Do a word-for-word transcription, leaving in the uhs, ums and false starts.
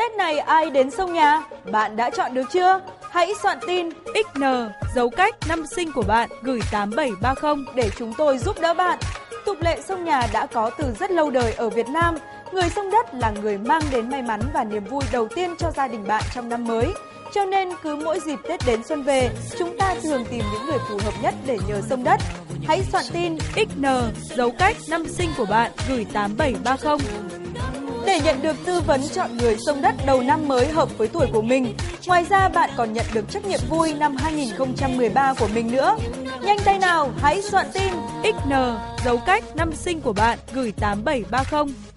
Tết này ai đến sông nhà? Bạn đã chọn được chưa? Hãy soạn tin ích en dấu cách năm sinh của bạn gửi tám bảy ba không để chúng tôi giúp đỡ bạn. Tục lệ sông nhà đã có từ rất lâu đời ở Việt Nam. Người sông đất là người mang đến may mắn và niềm vui đầu tiên cho gia đình bạn trong năm mới. Cho nên cứ mỗi dịp Tết đến xuân về, chúng ta thường tìm những người phù hợp nhất để nhờ sông đất. Hãy soạn tin ích en dấu cách năm sinh của bạn gửi tám bảy ba không. Để nhận được tư vấn chọn người sông đất đầu năm mới hợp với tuổi của mình. Ngoài ra bạn còn nhận được trắc nghiệm vui năm hai nghìn không trăm mười ba của mình nữa. Nhanh tay nào, hãy soạn tin ích en dấu cách năm sinh của bạn gửi tám bảy ba không.